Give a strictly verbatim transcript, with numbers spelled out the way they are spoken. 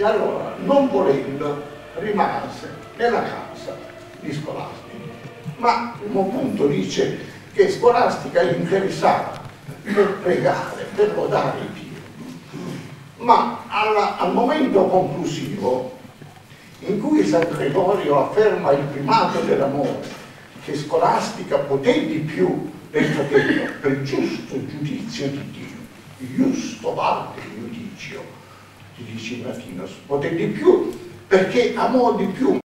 E allora, non volendo, rimase nella casa di Scolastica. Ma il primo punto dice che Scolastica gli interessava per pregare, per lodare Dio. Ma alla, al momento conclusivo, in cui San Gregorio afferma il primato dell'amore, che Scolastica poté di più del fratello per giusto giudizio di Dio, giusto valte giudizio, si dice in latino, poté di più perché amò di più